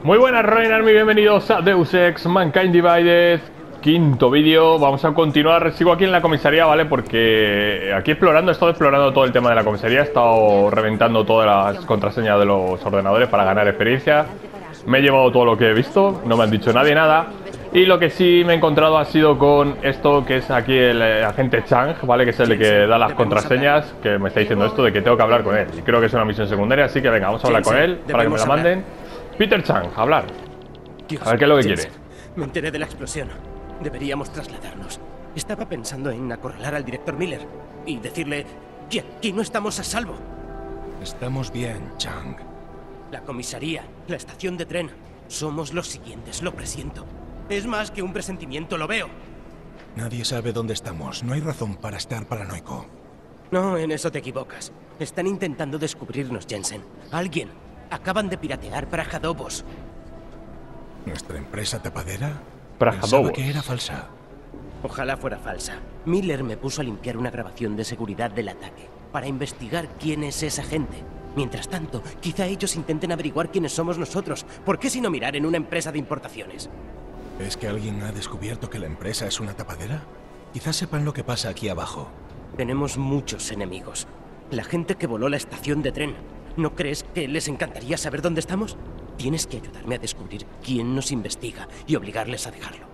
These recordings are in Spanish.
Muy buenas, Running Army, bienvenidos a Deus Ex Mankind Divided. Quinto vídeo, vamos a continuar. Sigo aquí en la comisaría, ¿vale? Porque aquí explorando, he estado explorando todo el tema de la comisaría. He estado reventando todas las contraseñas de los ordenadores para ganar experiencia. Me he llevado todo lo que he visto, no me han dicho nadie nada. Y lo que sí me he encontrado ha sido con esto, que es aquí el agente Chang, ¿vale? Que es el que da las contraseñas, que me está diciendo esto de que tengo que hablar con él. Y creo que es una misión secundaria, así que venga, vamos a hablar con él para que me la manden. Peter Chang, hablar. A ver qué es lo que quiere. Me enteré de la explosión. Deberíamos trasladarnos. Estaba pensando en acorralar al director Miller y decirle que aquí no estamos a salvo. Estamos bien, Chang. La comisaría, la estación de tren. Somos los siguientes, lo presiento. Es más que un presentimiento, lo veo. Nadie sabe dónde estamos. No hay razón para estar paranoico. No, en eso te equivocas. Están intentando descubrirnos, Jensen. Alguien. Acaban de piratear Prajadobos. ¿Nuestra empresa tapadera? Prajadobos. Pensaba que era falsa. Ojalá fuera falsa. Miller me puso a limpiar una grabación de seguridad del ataque para investigar quién es esa gente. Mientras tanto, quizá ellos intenten averiguar quiénes somos nosotros. ¿Por qué si no mirar en una empresa de importaciones? ¿Es que alguien ha descubierto que la empresa es una tapadera? Quizás sepan lo que pasa aquí abajo. Tenemos muchos enemigos. La gente que voló la estación de tren. ¿No crees que les encantaría saber dónde estamos? Tienes que ayudarme a descubrir quién nos investiga y obligarles a dejarlo.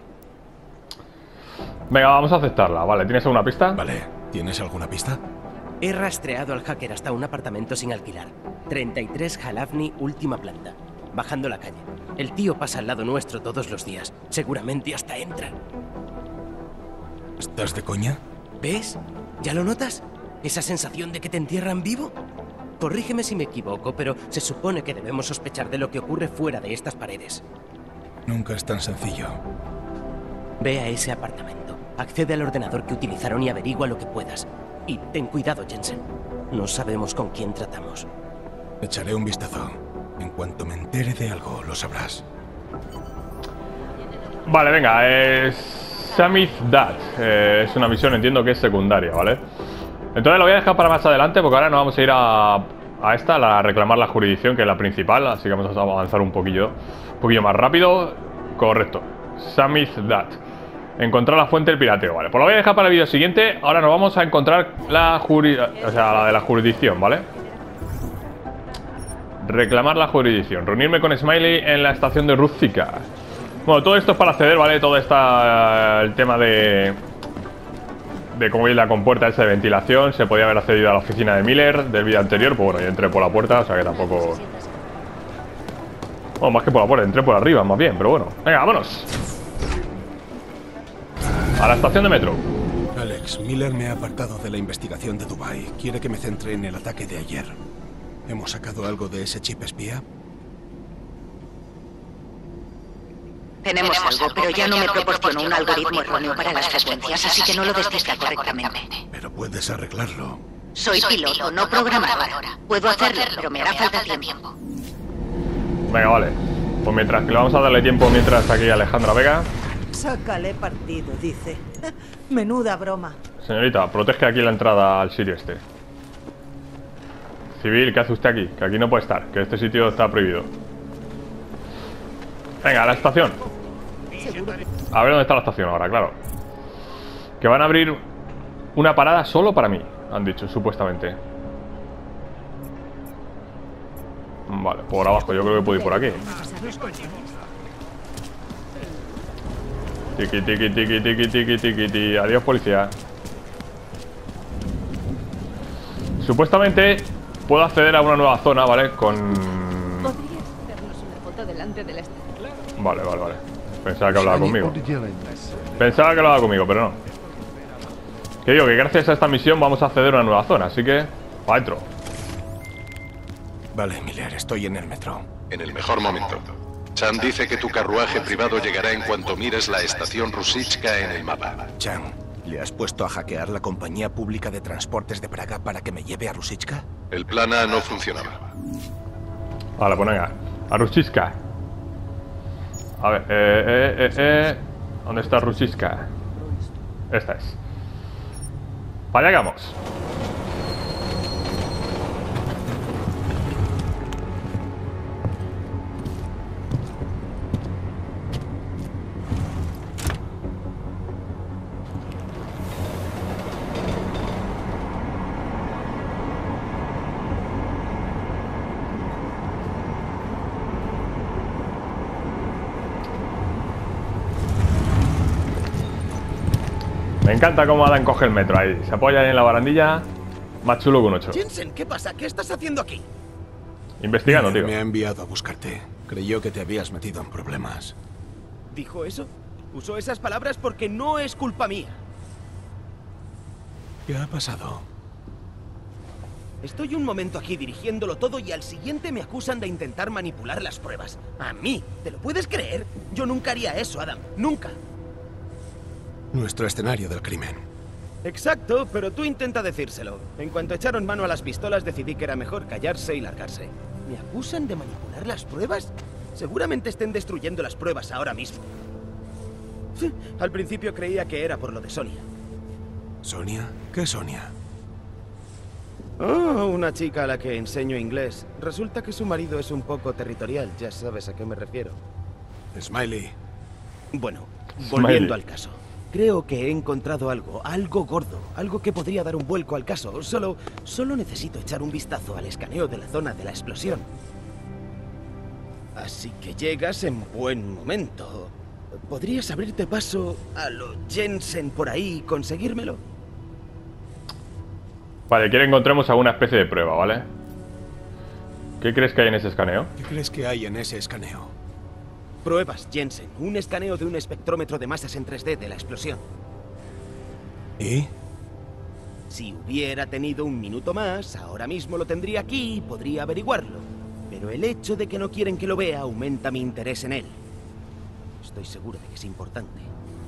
Venga, vamos a aceptarla. Vale, ¿tienes alguna pista? Vale, ¿tienes alguna pista? He rastreado al hacker hasta un apartamento sin alquilar. 33 Halavni, última planta. Bajando la calle. El tío pasa al lado nuestro todos los días. Seguramente hasta entra. ¿Estás de coña? ¿Ves? ¿Ya lo notas? ¿Esa sensación de que te entierran vivo? Corrígeme si me equivoco, pero se supone que debemos sospechar de lo que ocurre fuera de estas paredes. Nunca es tan sencillo. Ve a ese apartamento. Accede al ordenador que utilizaron y averigua lo que puedas. Y ten cuidado, Jensen. No sabemos con quién tratamos. Echaré un vistazo. En cuanto me entere de algo, lo sabrás. Vale, venga, es Samith Dat. Es una misión, entiendo que es secundaria, ¿vale? Entonces lo voy a dejar para más adelante, porque ahora nos vamos a ir a esta, a reclamar la jurisdicción, que es la principal. Así que vamos a avanzar un poquillo más rápido. Correcto. Samith Dat. Encontrar la fuente del pirateo, vale. Pues lo voy a dejar para el vídeo siguiente. Ahora nos vamos a encontrar la la de la jurisdicción, ¿vale? Reclamar la jurisdicción. Reunirme con Smiley en la estación de Ruzicka. Bueno, todo esto es para acceder, ¿vale? Todo está el tema de cómo veis la compuerta esa de ventilación. Se podía haber accedido a la oficina de Miller del vídeo anterior. Pues bueno, yo entré por la puerta, o sea que tampoco... Bueno, más que por la puerta, entré por arriba, más bien, pero bueno. Venga, vámonos. A la estación de metro. Alex, Miller me ha apartado de la investigación de Dubai. Quiere que me centre en el ataque de ayer. ¿Hemos sacado algo de ese chip espía? Tenemos algo, pero ya no me proporcionó un algoritmo erróneo para las frecuencias, así que no lo descifra correctamente. Pero puedes arreglarlo. Soy piloto, no programadora. Puedo hacerlo, pero me hará falta tiempo. Venga, vale. Pues mientras que le vamos a darle tiempo mientras aquí Alejandra Vega. Sácale partido, dice. Menuda broma. Señorita, protege aquí la entrada al sitio este. Civil, ¿qué hace usted aquí? Que aquí no puede estar, que este sitio está prohibido. Venga, a la estación. A ver dónde está la estación ahora, claro. Que van a abrir una parada solo para mí, han dicho, supuestamente. Vale, por abajo, yo creo que puedo ir por aquí. Tiki, tiki, tiki, tiki, tiki, tiki, tiki. Adiós, policía. Supuestamente puedo acceder a una nueva zona, ¿vale? Vale, vale, vale. Pensaba que hablaba conmigo. Pensaba que hablaba conmigo, pero no. Que digo que gracias a esta misión vamos a acceder a una nueva zona, así que... para adentro. Vale, Miller, estoy en el metro. En el mejor momento. Chan dice que tu carruaje privado llegará en cuanto mires la estación Ruzicka en el mapa. Chan, ¿le has puesto a hackear la compañía pública de transportes de Praga para que me lleve a Ruzicka? El plan A no funcionaba. Vale, pues venga. A Ruzicka. A ver, ¿dónde está Ruzicka? Esta es. Para allá vamos. Me encanta cómo Adam coge el metro ahí. Se apoya ahí en la barandilla. Más chulo que un 8. Jensen, ¿qué pasa? ¿Qué estás haciendo aquí? Investigando, tío. Me ha enviado a buscarte. Creyó que te habías metido en problemas. ¿Dijo eso? Usó esas palabras porque no es culpa mía. ¿Qué ha pasado? Estoy un momento aquí dirigiéndolo todo y al siguiente me acusan de intentar manipular las pruebas. A mí, ¿te lo puedes creer? Yo nunca haría eso, Adam. Nunca. Nuestro escenario del crimen. Exacto, pero tú intenta decírselo. En cuanto echaron mano a las pistolas decidí que era mejor callarse y largarse. ¿Me acusan de manipular las pruebas? Seguramente estén destruyendo las pruebas ahora mismo. Al principio creía que era por lo de Sonia. ¿Sonia? ¿Qué Sonia? Oh, una chica a la que enseño inglés. Resulta que su marido es un poco territorial, ya sabes a qué me refiero. Smiley. Bueno, volviendo al caso. Creo que he encontrado algo gordo, algo que podría dar un vuelco al caso. Solo necesito echar un vistazo al escaneo de la zona de la explosión. Así que llegas en buen momento. ¿Podrías abrirte paso a lo Jensen por ahí y conseguírmelo? Vale, quiero que encontremos alguna especie de prueba, ¿vale? ¿Qué crees que hay en ese escaneo? ¿Qué crees que hay en ese escaneo? Pruebas, Jensen. Un escaneo de un espectrómetro de masas en 3D de la explosión. ¿Y? Si hubiera tenido un minuto más, ahora mismo lo tendría aquí y podría averiguarlo. Pero el hecho de que no quieren que lo vea aumenta mi interés en él. Estoy seguro de que es importante.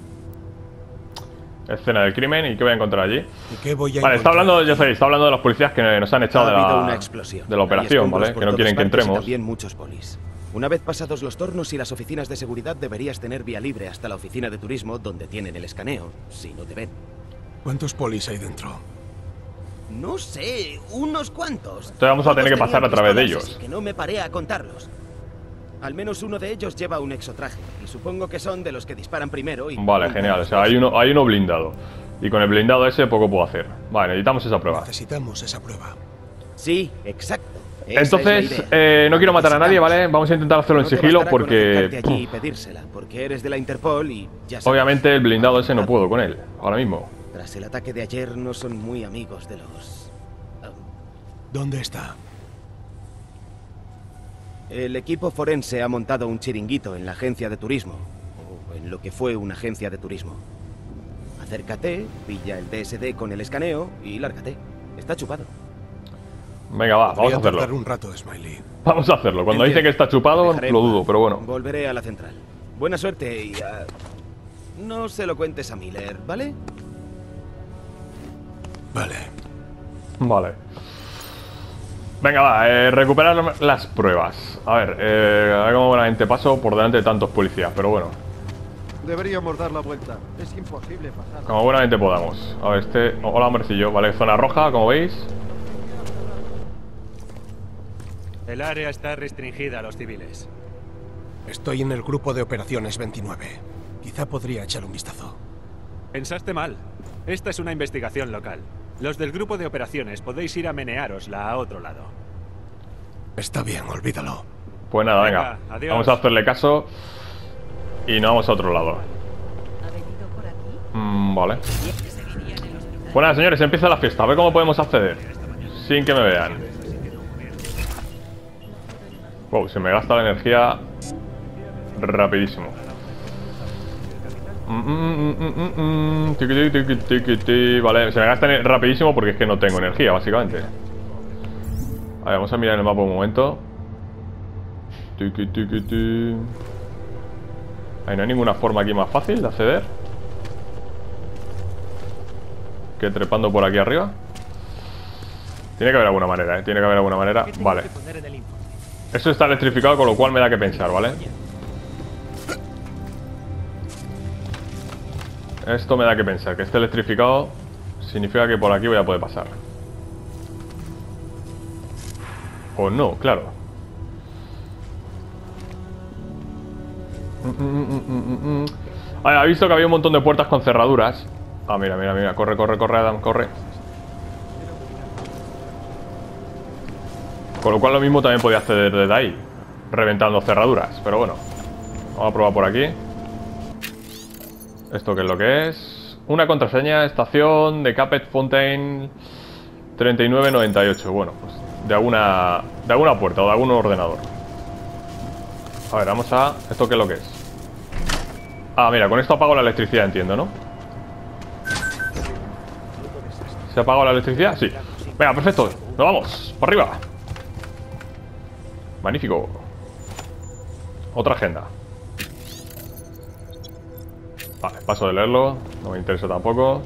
Escena del crimen, ¿y qué voy a encontrar allí? ¿Y qué voy a Vale, está encontrar? hablando, ya sabéis, está hablando de los policías que nos han echado Ha de habido una la explosión. operación, Hay ¿vale? escombros Que por no quieren que todas partes y entremos. también muchos polis. Una vez pasados los tornos y las oficinas de seguridad, deberías tener vía libre hasta la oficina de turismo donde tienen el escaneo, si no te ven. ¿Cuántos polis hay dentro? No sé, unos cuantos. Entonces vamos a tener que Todos pasar a tenían través de pistolas, ellos. así que no me paré a contarlos. Al menos uno de ellos lleva un exotraje, y supongo que son de los que disparan primero y... Vale, genial, o sea, hay uno blindado. Y con el blindado ese poco puedo hacer. Vale, necesitamos esa prueba. Necesitamos esa prueba. Sí, exacto. Esa Entonces, es la idea. no quiero matar a nadie, ¿vale? Vamos a intentar hacerlo en No te sigilo bastará con acercarte porque... allí y pedírsela, porque eres de la Interpol y ya sabes. Obviamente el blindado ese no puedo con él, ahora mismo. Tras el ataque de ayer no son muy amigos de los... ¿Dónde está? El equipo forense ha montado un chiringuito en la agencia de turismo, o en lo que fue una agencia de turismo. Acércate, pilla el DSD con el escaneo y lárgate. Está chupado. Venga, va, vamos a Voy a tardar hacerlo. un rato, Smiley. Vamos a hacerlo. Cuando Entiendo. dice que está chupado, Dejaré lo en dudo, paz. pero bueno. Volveré a la central. Buena suerte y... no se lo cuentes a Miller, ¿vale? Vale. Vale. Venga, va, recuperar las pruebas. A ver cómo buenamente paso por delante de tantos policías, pero bueno. Deberíamos dar la vuelta. Es imposible pasar. Como buenamente podamos. A ver, hola, hombrecillo. Vale, zona roja, como veis. El área está restringida a los civiles. Estoy en el grupo de operaciones 29. Quizá podría echar un vistazo. Pensaste mal. Esta es una investigación local. Los del grupo de operaciones podéis ir a meneárosla a otro lado. Está bien, olvídalo. Pues nada, venga. Venga, adiós. Vamos a hacerle caso. Y nos vamos a otro lado. Vale. Pues nada, señores, empieza la fiesta. A ver cómo podemos acceder sin que me vean. Wow, se me gasta la energía rapidísimo. Vale, se me gasta rapidísimo porque es que no tengo energía, básicamente. A ver, vamos a mirar el mapa un momento. Ahí no hay ninguna forma aquí más fácil de acceder que trepando por aquí arriba. Tiene que haber alguna manera, Tiene que haber alguna manera. Vale. Eso está electrificado, con lo cual me da que pensar, ¿vale? Esto me da que pensar. Que esté electrificado significa que por aquí voy a poder pasar. O no, claro. Ha visto que había un montón de puertas con cerraduras. Ah, mira, mira, mira. Corre, corre, corre, Adam, corre. Con lo cual lo mismo también podía acceder desde ahí, reventando cerraduras. Pero bueno, vamos a probar por aquí. ¿Esto qué es lo que es? Una contraseña, estación de Capet Fontaine 3998. Bueno, pues de alguna puerta o de algún ordenador. A ver, vamos a... ¿Esto qué es lo que es? Ah, mira, con esto apago la electricidad, entiendo, ¿no? ¿Se ha apagado la electricidad? Sí. Venga, perfecto. Nos vamos. Para arriba. Magnífico. Otra agenda. Vale, paso de leerlo. No me interesa tampoco.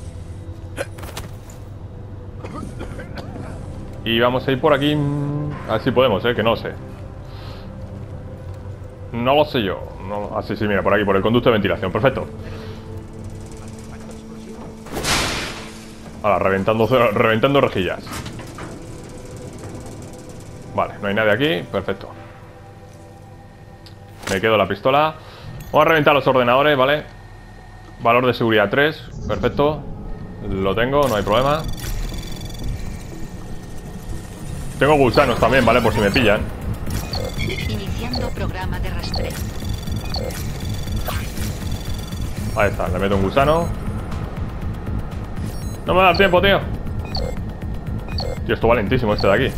Y vamos a ir por aquí. A ver si podemos, que no lo sé. No lo sé yo. No... Ah, sí, mira, por aquí, por el conducto de ventilación. Perfecto. Ahora, reventando rejillas. Vale, no hay nadie aquí. Perfecto. Me quedo la pistola. Vamos a reventar los ordenadores, ¿vale? Valor de seguridad 3. Perfecto. Lo tengo, no hay problema. Tengo gusanos también, ¿vale? Por si me pillan. Iniciando programa de rastreo. Ahí está, le meto un gusano. No me da tiempo, tío. Tío, esto va lentísimo este de aquí.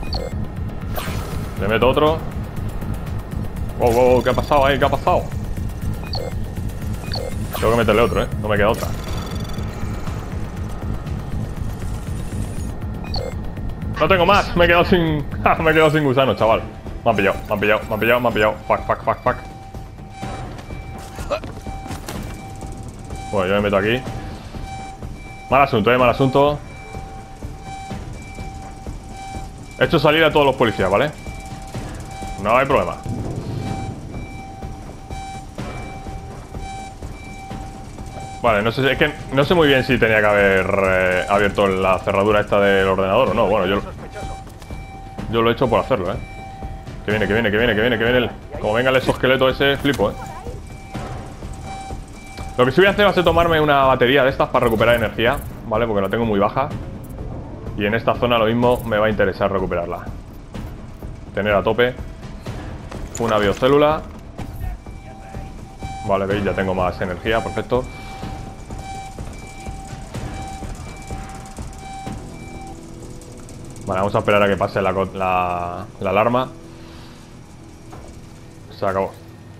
Le meto otro. Wow, wow, ¿qué ha pasado ahí? ¿Qué ha pasado? Tengo que meterle otro, no me queda otra. No tengo más, me he quedado sin... me he quedado sin gusano, chaval. Me han pillado, me han pillado, me han pillado, me han pillado. Fuck, fuck, fuck, fuck. Bueno, yo me meto aquí. Mal asunto, mal asunto. He hecho salir a todos los policías, ¿vale? No hay problema. Vale, no sé, es que no sé muy bien si tenía que haber abierto la cerradura esta del ordenador o no. Bueno, yo lo he hecho por hacerlo, Que viene, que viene, que viene, que viene, que viene. Como venga el exoesqueleto ese, flipo, Lo que sí voy a hacer va a ser tomarme una batería de estas para recuperar energía, ¿vale? Porque la tengo muy baja. Y en esta zona lo mismo me va a interesar recuperarla. Tener a tope una biocélula. Vale, veis, ya tengo más energía, perfecto. Vale, vamos a esperar a que pase la alarma. Se acabó.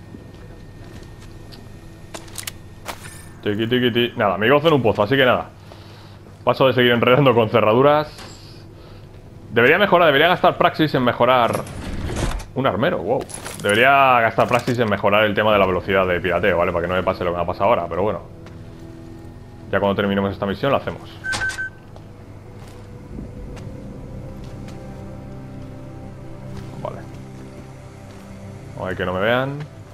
Tiki, tiki, tiki. Nada, me gozo en un pozo, así que nada. Paso de seguir enredando con cerraduras. Debería gastar praxis en mejorar. Un armero, wow. Debería gastar praxis en mejorar el tema de la velocidad de pirateo, ¿vale? Para que no me pase lo que me ha pasado ahora, pero bueno. Ya cuando terminemos esta misión la hacemos. Vale. Vamos a ver que no me vean.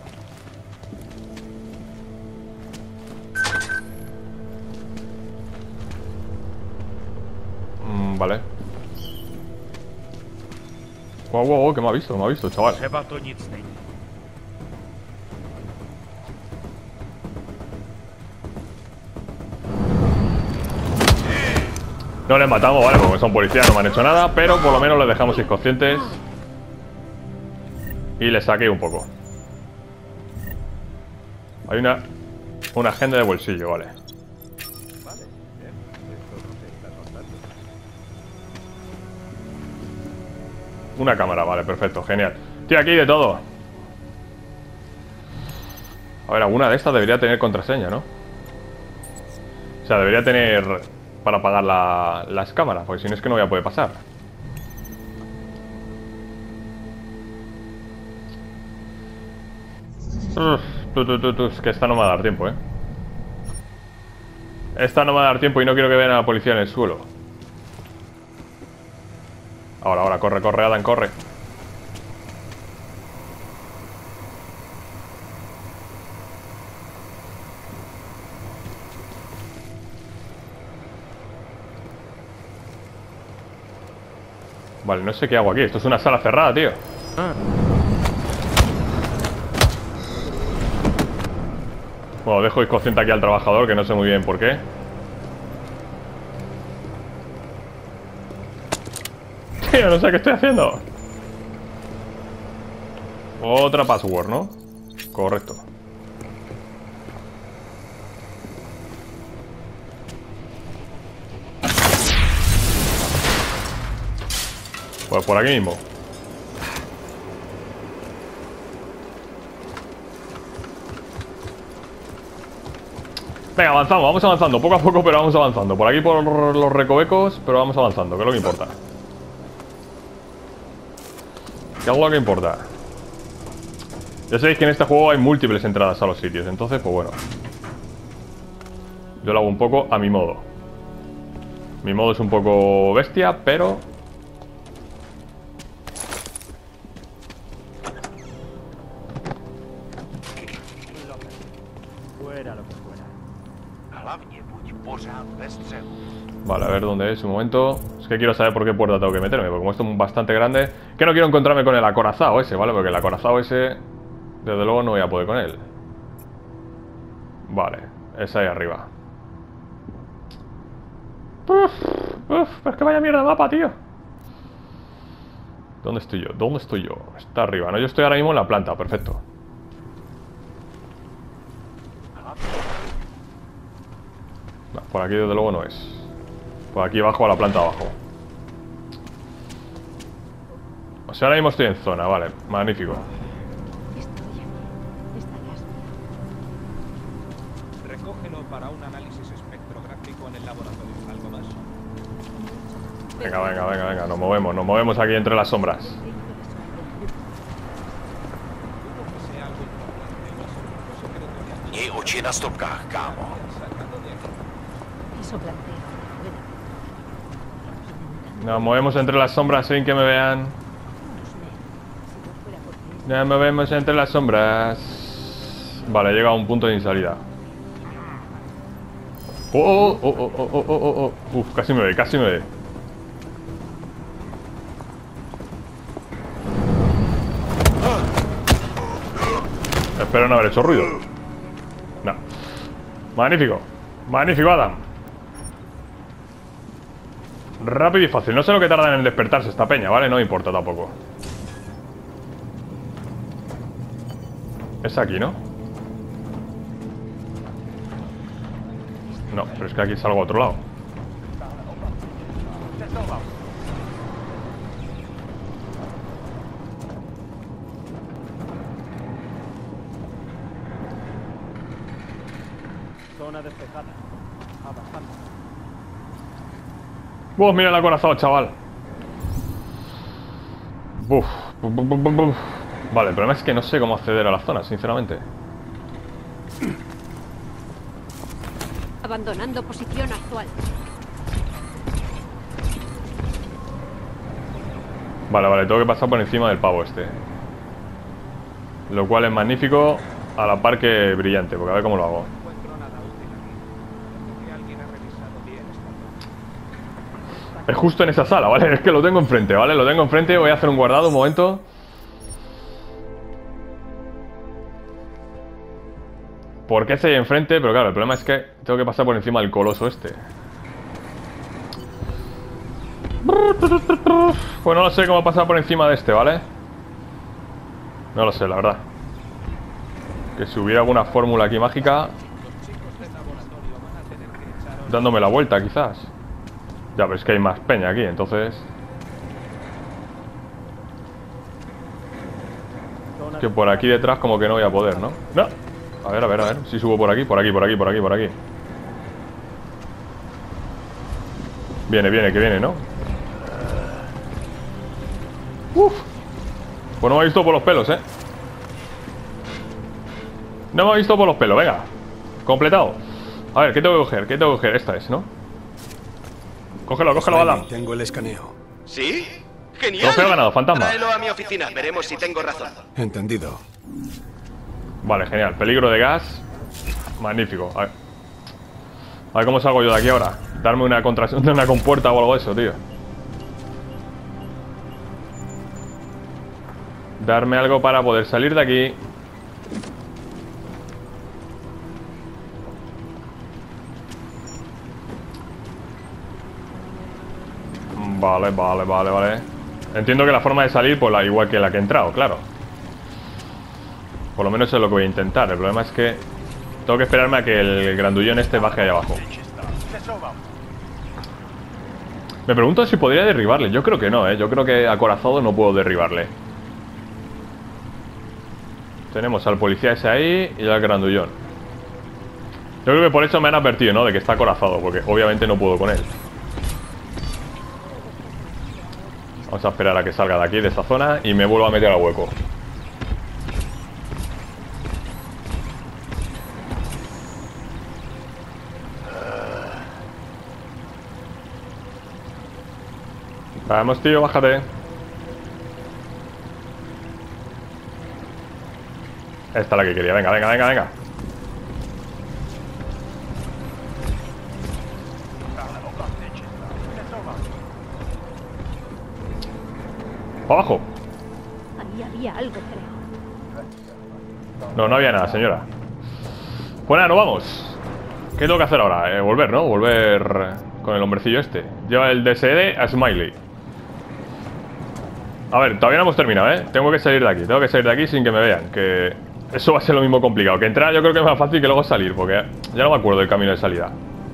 Vale. Wow, wow, wow, que me ha visto, chaval. No les matamos, vale, porque son policías, no me han hecho nada, pero por lo menos les dejamos inconscientes. Y les saqué un poco. Hay una agenda de bolsillo, vale. Una cámara, vale, perfecto, genial. Tío, aquí hay de todo. A ver, alguna de estas debería tener contraseña, ¿no? O sea, debería tener para apagar las cámaras, porque si no es que no voy a poder pasar. Es que esta no me va a dar tiempo, Esta no me va a dar tiempo y no quiero que vean a la policía en el suelo. Ahora, corre, corre, Adam, corre. Vale, no sé qué hago aquí. Esto es una sala cerrada, tío. Bueno, dejo inconsciente aquí al trabajador, que no sé muy bien por qué. Tío, no sé qué estoy haciendo. Otra password, ¿no? Correcto. Pues por aquí mismo. Venga, avanzamos, vamos avanzando, poco a poco, pero vamos avanzando. Por aquí por los recovecos, pero vamos avanzando, que es lo que importa. ¿Qué es lo que importa? Ya sabéis que en este juego hay múltiples entradas a los sitios, entonces, pues bueno. Yo lo hago un poco a mi modo. Mi modo es un poco bestia, pero... Vale, a ver dónde es, un momento. Es que quiero saber por qué puerta tengo que meterme, porque como esto es bastante grande, que no quiero encontrarme con el acorazado ese, ¿vale? Porque el acorazado ese, desde luego no voy a poder con él. Vale, es ahí arriba. Es que vaya mierda de mapa, tío. ¿Dónde estoy yo? ¿Dónde estoy yo? Está arriba, ¿no? Yo estoy ahora mismo en la planta, perfecto. No, por aquí desde luego no es. Por aquí abajo, a la planta de abajo. O sea, ahora mismo estoy en zona, vale, magnífico. Recógelo para un análisis espectrográfico en el laboratorio. ¿Algo más? Venga, nos movemos aquí entre las sombras. Nos movemos entre las sombras sin que me vean. Nos movemos entre las sombras. Vale, llega a un punto de salida. Uf, casi me ve, casi me ve. Espero no haber hecho ruido. No. Magnífico. Magnífico, Adam. Rápido y fácil. No sé lo que tardan en despertarse esta peña, ¿vale? No me importa tampoco. Es aquí, ¿no? No, pero es que aquí salgo a otro lado. Zona despejada. Avanzando. Mira el acorazado, chaval. Vale, el problema es que no sé cómo acceder a la zona, sinceramente. Abandonando posición actual. Vale, tengo que pasar por encima del pavo este. Lo cual es magnífico, a la par que brillante, porque a ver cómo lo hago. Es justo en esa sala, ¿vale? Es que lo tengo enfrente, ¿vale? Lo tengo enfrente, voy a hacer un guardado, un momento. ¿Por qué está ahí enfrente? Pero claro, el problema es que tengo que pasar por encima del coloso este. Pues no lo sé cómo pasar por encima de este, ¿vale? No lo sé, la verdad. Que si hubiera alguna fórmula aquí mágica, dándome la vuelta, quizás. Ya, pero es que hay más peña aquí, entonces... Es que por aquí detrás como que no voy a poder, ¿no? ¡No! A ver, si subo por aquí. Viene, que viene, ¿no? Uf. Pues no me ha visto por los pelos, ¿eh? No me ha visto por los pelos, venga. Completado. A ver, ¿qué tengo que coger? Esta es, ¿no? Cógelo, Adam. Tengo el escaneo. ¿Sí? ¡Genial! Trofeo ganado, fantasma. Tráelo a mi oficina, veremos si tengo razón. Entendido. Vale, genial. Peligro de gas. Magnífico. A ver cómo salgo yo de aquí ahora. Darme una compuerta o algo de eso, tío. Darme algo para poder salir de aquí. Vale. Entiendo que la forma de salir, pues igual que la que he entrado, claro. Por lo menos es lo que voy a intentar. El problema es que tengo que esperarme a que el grandullón este baje ahí abajo. Me pregunto si podría derribarle. Yo creo que no, ¿eh? Yo creo que acorazado no puedo derribarle. Tenemos al policía ese ahí y al grandullón. Yo creo que por eso me han advertido, ¿no? De que está acorazado, porque obviamente no puedo con él. Vamos a esperar a que salga de aquí, de esta zona, y me vuelvo a meter al hueco. Vamos, tío, bájate. Esta es la que quería. Venga, venga, venga, venga. ¡Abajo! Ahí había algo, creo. No, no había nada, señora. Pues nada, nos vamos. ¿Qué tengo que hacer ahora? Volver, ¿no? Volver con el hombrecillo este. Lleva el DSD a Smiley. A ver, todavía no hemos terminado, ¿eh? Tengo que salir de aquí. Tengo que salir de aquí sin que me vean. Que eso va a ser lo mismo complicado. Que entrar yo creo que es más fácil que luego salir. Porque ya no me acuerdo del camino de salida.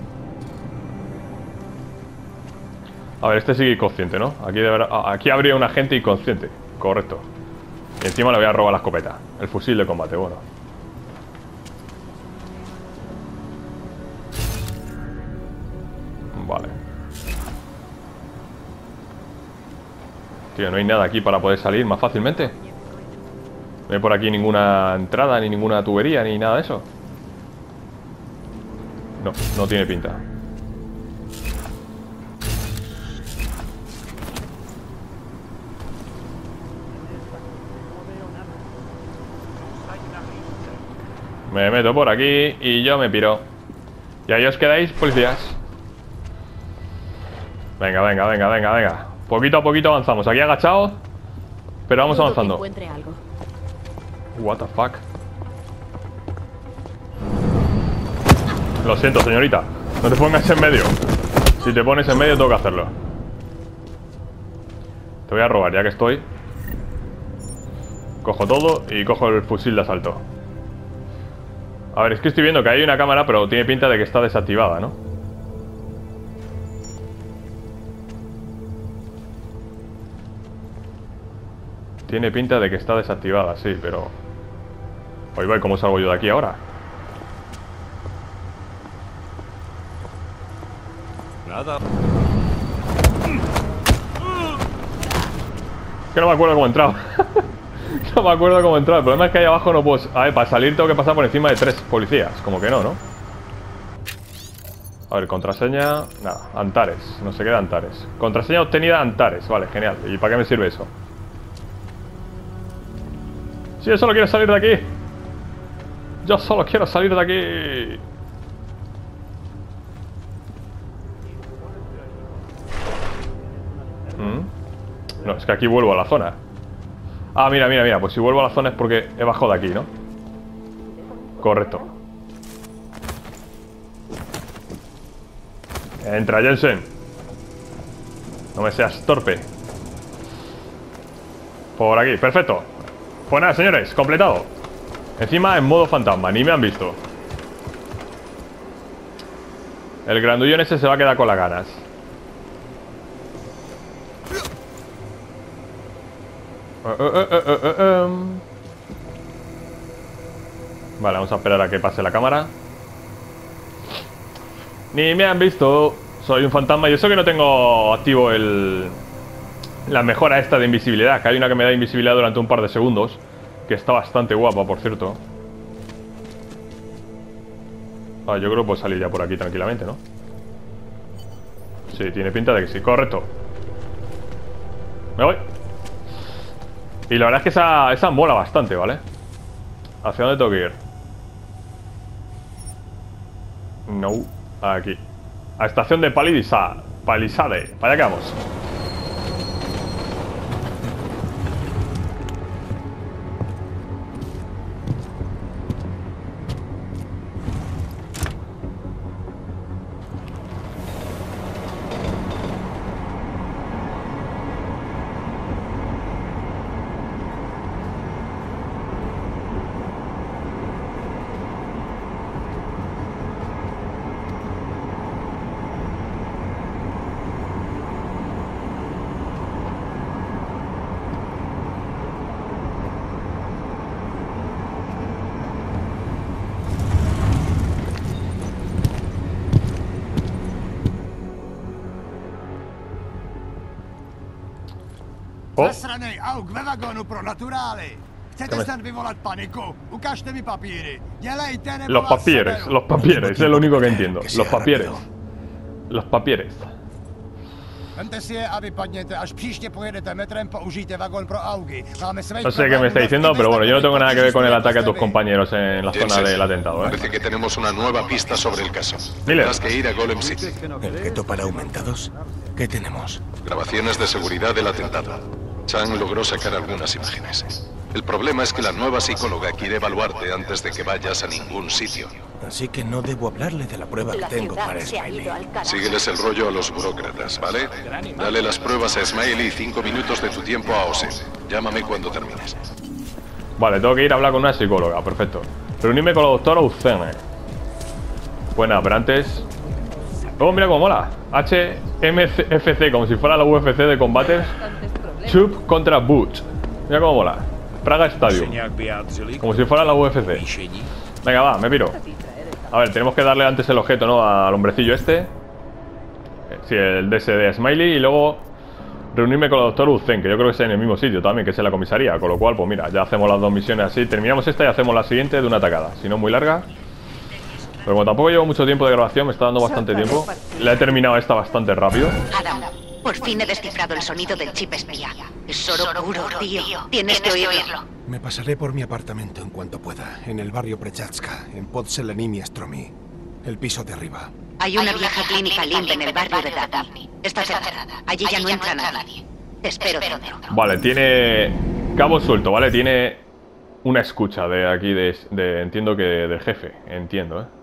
A ver, este sigue inconsciente, ¿no? Aquí habría un agente inconsciente. Correcto. Y encima le voy a robar la escopeta. El fusil de combate, bueno. Vale. Tío, no hay nada aquí para poder salir más fácilmente. No hay por aquí ninguna entrada, ni ninguna tubería, ni nada de eso. No, no tiene pinta. Me meto por aquí y yo me piro. Y ahí os quedáis, policías. Venga, venga, venga, venga, venga. Poquito a poquito avanzamos. Aquí agachados, pero vamos avanzando. What the fuck. Lo siento, señorita. No te pongas en medio. Si te pones en medio tengo que hacerlo. Te voy a robar ya que estoy. Cojo todo y cojo el fusil de asalto. A ver, es que estoy viendo que hay una cámara, pero tiene pinta de que está desactivada, ¿no? Tiene pinta de que está desactivada, sí, pero... Oye, voy, ¿cómo salgo yo de aquí ahora? Nada. Que no me acuerdo cómo he entrado. No me acuerdo cómo he entrado. El problema es que ahí abajo no puedo... A ver, para salir tengo que pasar por encima de 3 policías. Como que no, ¿no? A ver, contraseña... Nada, Antares. No se queda Antares. Contraseña obtenida Antares. Vale, genial. ¿Y para qué me sirve eso? Si yo solo quiero salir de aquí. Yo solo quiero salir de aquí. No, es que aquí vuelvo a la zona. Ah, mira, mira, mira. Pues si vuelvo a la zona es porque he bajado de aquí, ¿no? Correcto. Entra, Jensen. No me seas torpe. Por aquí, perfecto. Pues nada, señores, completado. Encima en modo fantasma, ni me han visto. El grandullón ese se va a quedar con las ganas. Vale, vamos a esperar a que pase la cámara. Ni me han visto. Soy un fantasma y eso que no tengo activo la mejora esta de invisibilidad. Que hay una que me da invisibilidad durante un par de segundos. Que está bastante guapa, por cierto. Ah, yo creo que puedo salir ya por aquí tranquilamente, ¿no? Sí, tiene pinta de que sí, correcto. Me voy. Y la verdad es que esa mola bastante, ¿vale? ¿Hacia dónde tengo que ir? No, aquí. A estación de Palisade. Para allá que vamos. Oh. Zasranej auk ve vagonu pro naturály. Chcete snad vyvolat paniku? Ukažte mi papíry. Dělejte nebo Los vás papieres, seberu. los papieres, es lo único que entiendo. Los papieres. Los papieres. Vemte si je a vypadněte, až příště pojedete metrem, použijte vagon pro augy. Máme své No sé qué me está diciendo, pero bueno, yo no tengo nada que ver con el ataque a tus compañeros en la zona del atentado, ¿eh? Parece que tenemos una nueva pista sobre el caso. Miller. Tendrás que ir a Golem City. ¿El gueto para aumentados? ¿Qué tenemos? Grabaciones de seguridad del atentado. Chang logró sacar algunas imágenes. El problema es que la nueva psicóloga quiere evaluarte antes de que vayas a ningún sitio. Así que no debo hablarle de la prueba que La tengo ciudad para se ha Smiley. ido al carajo. Sígueles el rollo a los burócratas, ¿vale? Dale las pruebas a Smiley y 5 minutos de tu tiempo a Ose. Llámame cuando termines. Vale, tengo que ir a hablar con una psicóloga, perfecto. Reunirme con la doctora Uzene. Buena, pero antes... Oh, mira cómo mola. HMFC, como si fuera la UFC de combates. Chup contra Butch. Mira cómo mola. Praga Stadium. Como si fuera la UFC. Venga, va, me piro. A ver, tenemos que darle antes el objeto, ¿no? Al hombrecillo este. Sí, el DS de Smiley. Y luego reunirme con el doctor Uzen, que yo creo que es en el mismo sitio también, que es en la comisaría. Con lo cual, pues mira, ya hacemos las dos misiones así. Terminamos esta y hacemos la siguiente de una tacada. Si no, muy larga. Pero como tampoco llevo mucho tiempo de grabación, me está dando bastante tiempo. La he terminado esta bastante rápido. Adam, por fin he descifrado el sonido del chip espía. Es oro puro, tío. Tienes que oírlo. Me pasaré por mi apartamento en cuanto pueda, en el barrio Prechatska, en Podselenim y Stromy. El piso de arriba. Hay una vieja clínica Limp en el barrio de Dadam. Está cerrada. Allí ya no entra nadie. Te espero dentro. Vale, tiene cabo suelto, ¿vale? Tiene una escucha de aquí, entiendo que del jefe. Entiendo, ¿eh?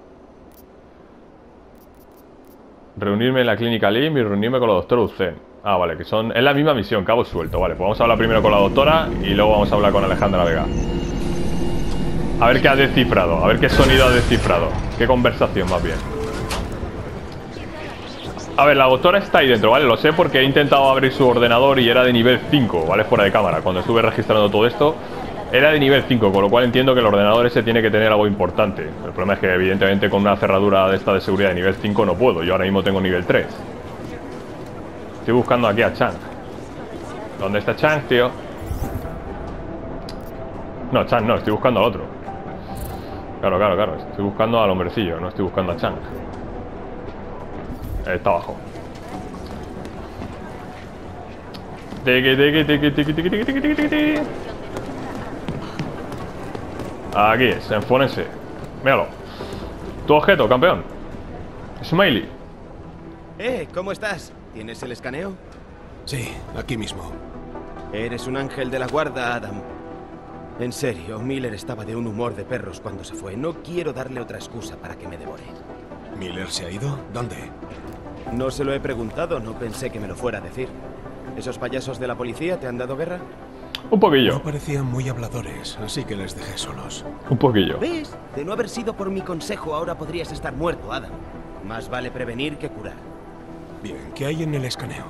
Reunirme en la clínica Lim y reunirme con la doctora Uzen. Ah, vale, que son... Es la misma misión, cabo suelto. Vale, pues vamos a hablar primero con la doctora y luego vamos a hablar con Alejandra Vega. A ver qué ha descifrado, a ver qué sonido ha descifrado. Qué conversación, más bien. A ver, la doctora está ahí dentro, ¿vale? Lo sé porque he intentado abrir su ordenador y era de nivel 5, ¿vale? Fuera de cámara. Cuando estuve registrando todo esto, era de nivel 5, con lo cual entiendo que el ordenador ese tiene que tener algo importante. El problema es que, evidentemente, con una cerradura de esta de seguridad de nivel 5 no puedo. Yo ahora mismo tengo nivel 3. Estoy buscando aquí a Chang. ¿Dónde está Chang, tío? No, Chang no, estoy buscando al otro. Claro. Estoy buscando al hombrecillo, no estoy buscando a Chang. Está abajo. Aquí es, enfórense. Míralo. Tu objeto, campeón. Smiley. ¿Cómo estás? ¿Tienes el escaneo? Sí, aquí mismo. Eres un ángel de la guarda, Adam. En serio, Miller estaba de un humor de perros cuando se fue. No quiero darle otra excusa para que me devore. ¿Miller se ha ido? ¿Dónde? No se lo he preguntado, no pensé que me lo fuera a decir. ¿Esos payasos de la policía te han dado guerra? Un poquillo. No parecían muy habladores, así que les dejé solos. Un poquillo. ¿Ves? De no haber sido por mi consejo, ahora podrías estar muerto, Adam. Más vale prevenir que curar. Bien, ¿qué hay en el escaneo?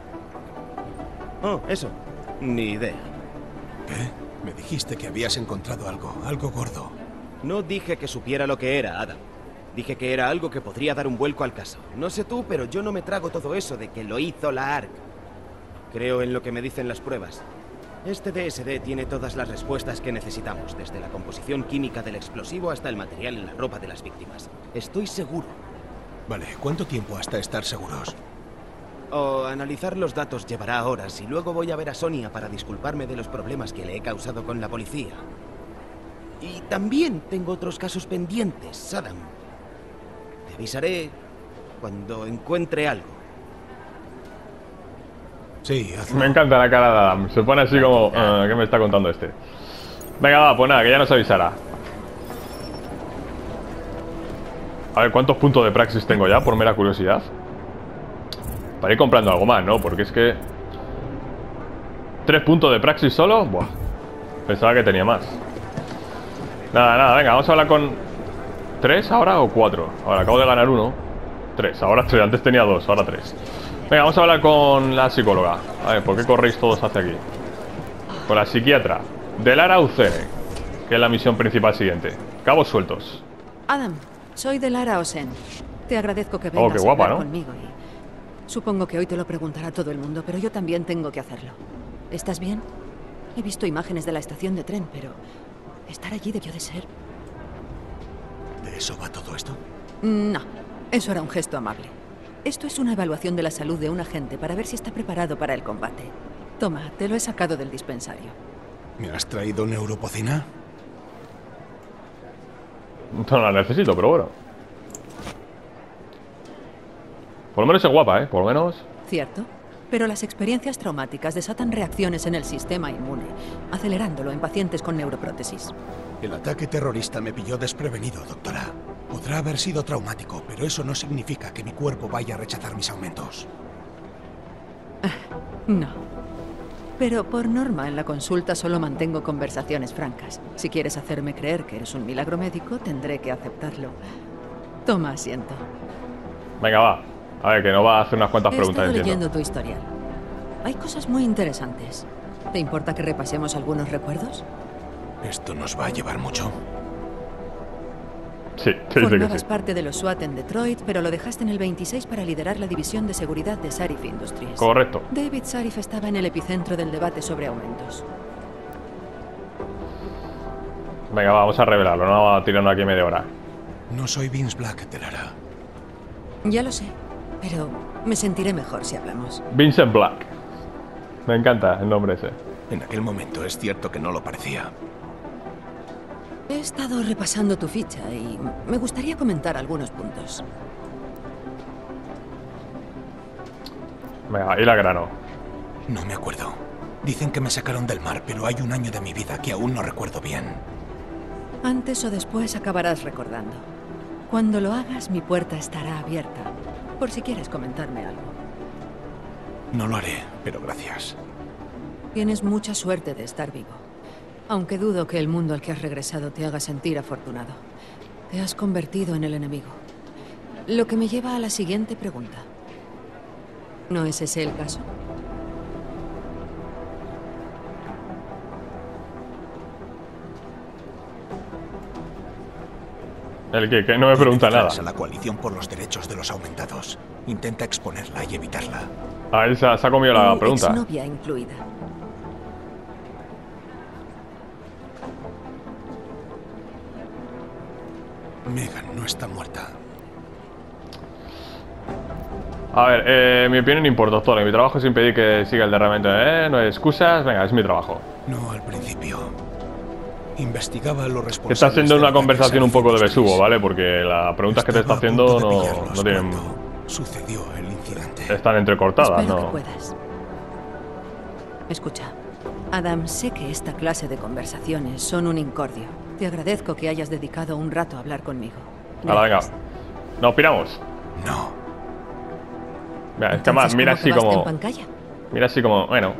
Oh, eso. Ni idea. ¿Qué? Me dijiste que habías encontrado algo gordo. No dije que supiera lo que era, Adam. Dije que era algo que podría dar un vuelco al caso. No sé tú, pero yo no me trago todo eso de que lo hizo la ARC. Creo en lo que me dicen las pruebas. Este DSD tiene todas las respuestas que necesitamos, desde la composición química del explosivo hasta el material en la ropa de las víctimas. Estoy seguro. Vale, ¿cuánto tiempo hasta estar seguros? Analizar los datos llevará horas y luego voy a ver a Sonia para disculparme de los problemas que le he causado con la policía. Y también tengo otros casos pendientes, Adam. Te avisaré cuando encuentre algo. Sí, Me encanta la cara de Adam. Se pone así como... ¿qué me está contando este? Venga, va, pues nada, que ya nos avisará. A ver, ¿cuántos puntos de praxis tengo ya? Por mera curiosidad. Para ir comprando algo más, ¿no? Porque es que... 3 puntos de praxis solo. Buah. Pensaba que tenía más. Nada, venga, vamos a hablar con... ¿3 ahora o 4? Ahora acabo de ganar 1. 3, ahora 3, antes tenía 2, ahora 3. Venga, vamos a hablar con la psicóloga. A ver, ¿por qué corréis todos hacia aquí? Con la psiquiatra Delara Uzen, que es la misión principal siguiente. Cabos sueltos. Adam, soy Delara Uzen. Te agradezco que vengas qué guapa, a hablar ¿no? conmigo y... Supongo que hoy te lo preguntará todo el mundo, pero yo también tengo que hacerlo. ¿Estás bien? He visto imágenes de la estación de tren, pero estar allí debió de ser... ¿De eso va todo esto? No, eso era un gesto amable. Esto es una evaluación de la salud de un agente para ver si está preparado para el combate. Toma, te lo he sacado del dispensario. ¿Me has traído neuropocina? No la necesito, pero bueno. Por lo menos es guapa, ¿eh? Por lo menos... Cierto, pero las experiencias traumáticas desatan reacciones en el sistema inmune, acelerándolo en pacientes con neuroprótesis. El ataque terrorista me pilló desprevenido, doctora. Podrá haber sido traumático, pero eso no significa que mi cuerpo vaya a rechazar mis aumentos. No. Pero por norma en la consulta solo mantengo conversaciones francas. Si quieres hacerme creer que eres un milagro médico, tendré que aceptarlo. Toma asiento. Venga, va. A ver, que nos va a hacer unas cuantas preguntas. He estado leyendo tu historial. Hay cosas muy interesantes. ¿Te importa que repasemos algunos recuerdos? ¿Esto nos va a llevar mucho? Sí, te dice que Formabas sí. parte de los SWAT en Detroit, pero lo dejaste en el 26 para liderar la división de seguridad de Sarif Industries. Correcto. David Sarif estaba en el epicentro del debate sobre aumentos. Venga, vamos a revelarlo. No vamos a tirarnos aquí media hora. No soy Vince Black, Delara. Ya lo sé, pero me sentiré mejor si hablamos. Vincent Black. Me encanta el nombre ese. En aquel momento es cierto que no lo parecía. He estado repasando tu ficha y me gustaría comentar algunos puntos. Venga, y la grano. No me acuerdo. Dicen que me sacaron del mar, pero hay un año de mi vida que aún no recuerdo bien. Antes o después acabarás recordando. Cuando lo hagas, mi puerta estará abierta, por si quieres comentarme algo. No lo haré, pero gracias. Tienes mucha suerte de estar vivo. Aunque dudo que el mundo al que has regresado te haga sentir afortunado. Te has convertido en el enemigo. Lo que me lleva a la siguiente pregunta. ¿No es ese el caso? ¿El qué? Que no me pregunta nada. A la coalición por los derechos de los aumentados. Intenta exponerla y evitarla. Ah, él se ha comido la pregunta. Exnovia incluida. Megan no está muerta. A ver, mi opinión no importa, doctor. Mi trabajo es impedir que siga el derramamiento. No hay excusas. Venga, es mi trabajo. No, al principio. Investigaba a los responsables. Está haciendo una conversación un poco de besugo, ¿vale? Porque las preguntas que te está haciendo no tienen... Sucedió el incidente. Están entrecortadas, Espero ¿no? que puedas. Escucha, Adam, sé que esta clase de conversaciones son un incordio. Te agradezco que hayas dedicado un rato a hablar conmigo. Ahora, venga. ¿Nos piramos? No. Mira, es que más, mira así como... Pancaya? Mira así como... Bueno.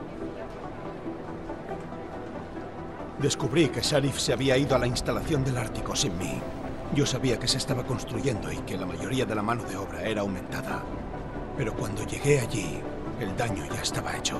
Descubrí que Sarif se había ido a la instalación del Ártico sin mí. Yo sabía que se estaba construyendo y que la mayoría de la mano de obra era aumentada. Pero cuando llegué allí, el daño ya estaba hecho.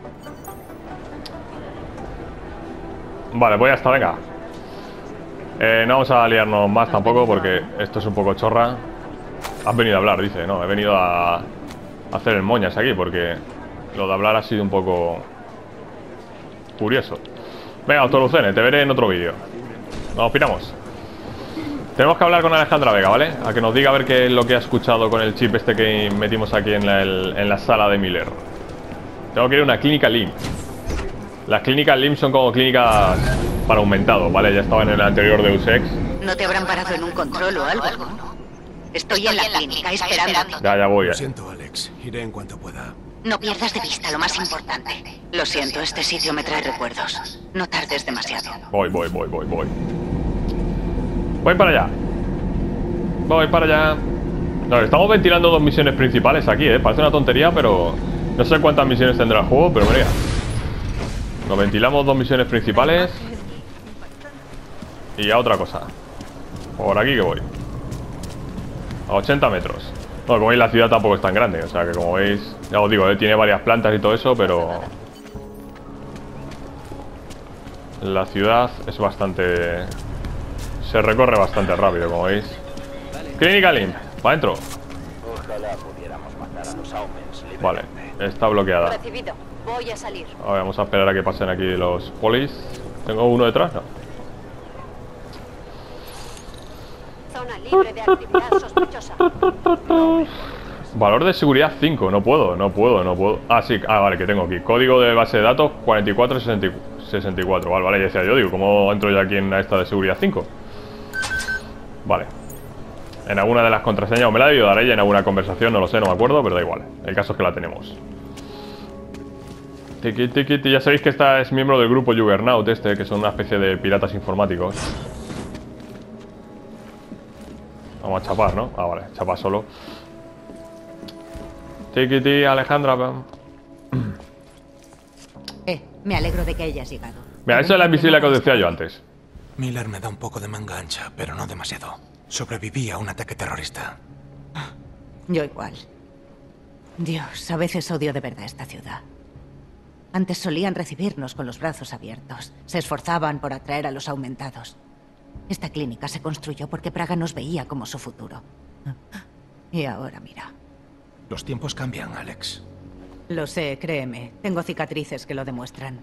Vale, pues ya está, venga. No vamos a liarnos más tampoco porque esto es un poco chorra. Has venido a hablar, dice. No, he venido a hacer el moñas aquí porque lo de hablar ha sido un poco curioso. Venga, Autolucene, te veré en otro vídeo. Nos piramos. Tenemos que hablar con Alejandra Vega, ¿vale? A que nos diga a ver qué es lo que ha escuchado con el chip este que metimos aquí en la sala de Miller. Tengo que ir a una clínica LIMP. Las clínicas LIMP son como clínicas para aumentados, ¿vale? Ya estaba en el anterior Deus Ex. No te habrán parado en un control o algo, ¿no? Estoy en la clínica esperándote. Ya voy. Lo siento, Alex. Iré en cuanto pueda. No pierdas de vista lo más importante. Lo siento, este sitio me trae recuerdos. No tardes demasiado. Voy. Voy para allá. Voy para allá. No, estamos ventilando dos misiones principales aquí, parece una tontería, pero no sé cuántas misiones tendrá el juego, pero mira. Nos ventilamos dos misiones principales. Y a otra cosa. Por aquí que voy. A 80 metros. Bueno, como veis la ciudad tampoco es tan grande. O sea que como veis, ya os digo, tiene varias plantas y todo eso, pero la ciudad es bastante... Se recorre bastante rápido, como veis. Clínica LIMP, para adentro. Ojalá pudiéramos matar a los Aumens libremente. Vale. Está bloqueada. Recibido. Voy a salir. A ver, vamos a esperar a que pasen aquí los polis. ¿Tengo uno detrás? No. Zona libre de actividad sospechosa. Valor de seguridad 5. No puedo. Ah, sí. Ah, vale, que tengo aquí. Código de base de datos 4464. Vale, ya decía yo, digo, ¿cómo entro yo aquí en esta de seguridad 5? Vale. En alguna de las contraseñas, o me la he debido dar ella en alguna conversación, no lo sé, no me acuerdo, pero da igual. El caso es que la tenemos. Tiki, ya sabéis que esta es miembro del grupo Juggernaut, que son una especie de piratas informáticos. Vamos a chapar, ¿no? Ah, vale, chapa solo. Tiki, Alejandra. Me alegro de que hayas llegado. Mira, esa es la invisible que os decía yo antes. Miller me da un poco de manga ancha, pero no demasiado. Sobreviví a un ataque terrorista. Yo igual. Dios, a veces odio de verdad esta ciudad. Antes solían recibirnos con los brazos abiertos. Se esforzaban por atraer a los aumentados. Esta clínica se construyó porque Praga nos veía como su futuro. Y ahora mira. Los tiempos cambian, Alex. Lo sé, créeme. Tengo cicatrices que lo demuestran.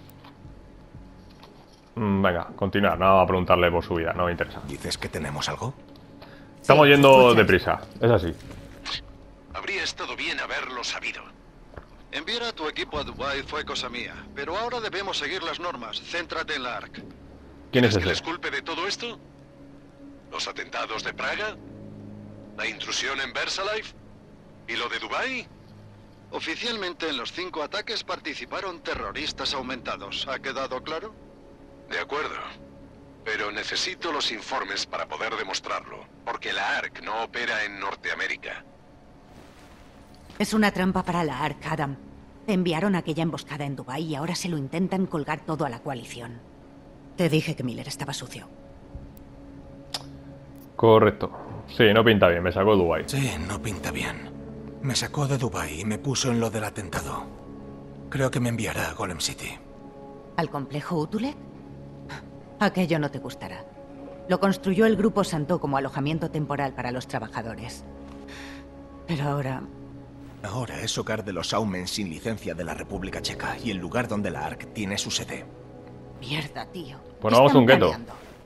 Venga, continuar. No vamos a preguntarle por su vida, no me interesa. ¿Dices que tenemos algo? Estamos yendo deprisa, es así. Habría estado bien haberlo sabido. Enviar a tu equipo a Dubái fue cosa mía, pero ahora debemos seguir las normas. Céntrate en la ARC. ¿Quién es ¿Que ese? les culpe de todo esto? ¿Los atentados de Praga? ¿La intrusión en Versalife? ¿Y lo de Dubái? Oficialmente en los 5 ataques participaron terroristas aumentados. ¿Ha quedado claro? De acuerdo. Pero necesito los informes para poder demostrarlo, porque la ARC no opera en Norteamérica. Es una trampa para la ARC, Adam. Te enviaron aquella emboscada en Dubái y ahora se lo intentan colgar todo a la coalición. Te dije que Miller estaba sucio. Correcto. Sí, no pinta bien, me sacó de Dubái. Sí, no pinta bien. Me sacó de Dubái y me puso en lo del atentado. Creo que me enviará a Golem City. ¿Al complejo Utulek? Aquello no te gustará. Lo construyó el Grupo Santo como alojamiento temporal para los trabajadores. Pero ahora... Ahora es hogar de los Aumen sin licencia de la República Checa y el lugar donde la ARC tiene su sede. Mierda, tío. Bueno, vamos a un gueto.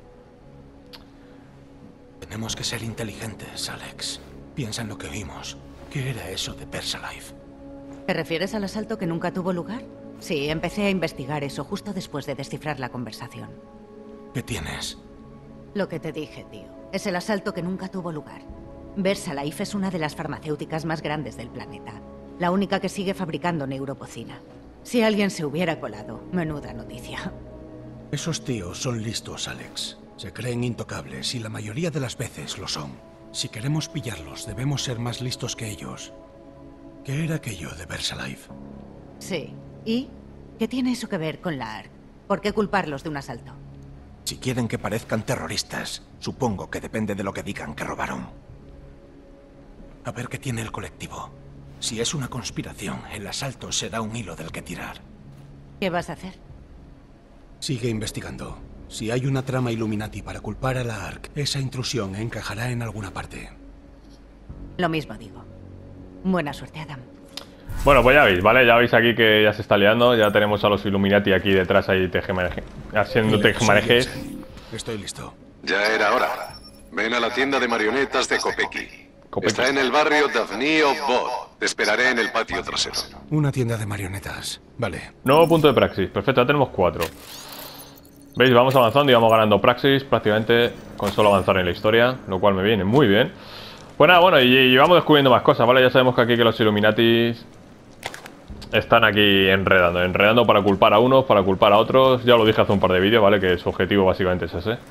Tenemos que ser inteligentes, Alex. Piensa en lo que oímos. ¿Qué era eso de Versalife? ¿Te refieres al asalto que nunca tuvo lugar? Sí, empecé a investigar eso justo después de descifrar la conversación. ¿Qué tienes? Lo que te dije, tío. Es el asalto que nunca tuvo lugar. Versalife es una de las farmacéuticas más grandes del planeta. La única que sigue fabricando neuropocina. Si alguien se hubiera colado, menuda noticia. Esos tíos son listos, Alex. Se creen intocables y la mayoría de las veces lo son. Si queremos pillarlos, debemos ser más listos que ellos. ¿Qué era aquello de Versalife? Sí. ¿Y qué tiene eso que ver con la ARC? ¿Por qué culparlos de un asalto? Si quieren que parezcan terroristas, supongo que depende de lo que digan que robaron. A ver qué tiene el colectivo. Si es una conspiración, el asalto será un hilo del que tirar. ¿Qué vas a hacer? Sigue investigando. Si hay una trama Illuminati para culpar a la ARC, esa intrusión encajará en alguna parte. Lo mismo digo. Buena suerte, Adam. Bueno, pues ya veis, ¿vale? Ya veis aquí que ya se está liando. Ya tenemos a los Illuminati aquí detrás ahí haciendo tejemanejes. Estoy listo. Ya era hora. Ven a la tienda de marionetas de Kopeki. Está en el barrio Davnio Bod. Te esperaré en el patio trasero. Una tienda de marionetas. Vale. Nuevo punto de praxis. Perfecto, ya tenemos 4. ¿Veis? Vamos avanzando y vamos ganando praxis prácticamente con solo avanzar en la historia, lo cual me viene muy bien. Pues nada, bueno, y vamos descubriendo más cosas, ¿vale? Ya sabemos que aquí que los Illuminati están aquí enredando para culpar a unos, para culpar a otros. Ya lo dije hace un par de vídeos, ¿vale? Que su objetivo básicamente es ese.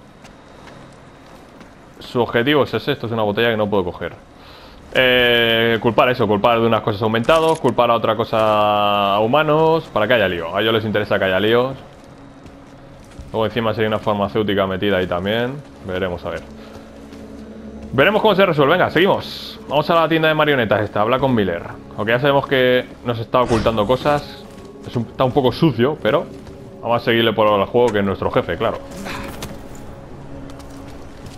Su objetivo es ese. Esto es una botella que no puedo coger. Culpar de unas cosas aumentados, culpar a otra cosa a humanos, para que haya lío. A ellos les interesa que haya líos. Luego encima si hay una farmacéutica metida ahí también. Veremos a ver. Veremos cómo se resuelve. Venga, seguimos. Vamos a la tienda de marionetas esta. Habla con Miller. Aunque ya sabemos que nos está ocultando cosas. Está un poco sucio, pero vamos a seguirle por el juego, que es nuestro jefe, claro.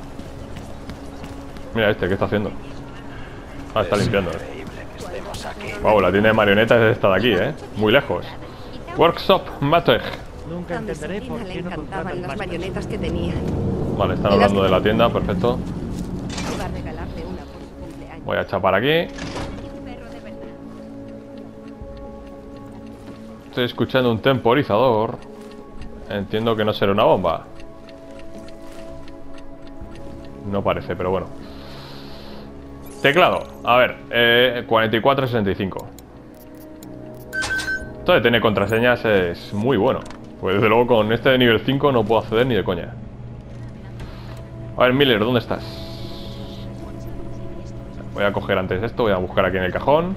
Mira este, ¿qué está haciendo? Ah, está limpiando. Increíble que estemos aquí. Wow, la tienda de marionetas está de aquí, muy lejos. Workshop Matech. Nunca entenderé por qué no contratan las marionetas que tenía. Vale, están hablando de la tienda, perfecto. Iba a regalarle una por su cumpleaños. Voy a chapar aquí. Estoy escuchando un temporizador. Entiendo que no será una bomba. No parece, pero bueno. Teclado, a ver, 4465. Esto de tener contraseñas es muy bueno. Pues desde luego con este de nivel 5 no puedo acceder ni de coña. A ver, Miller, ¿dónde estás? Voy a coger antes esto, voy a buscar aquí en el cajón.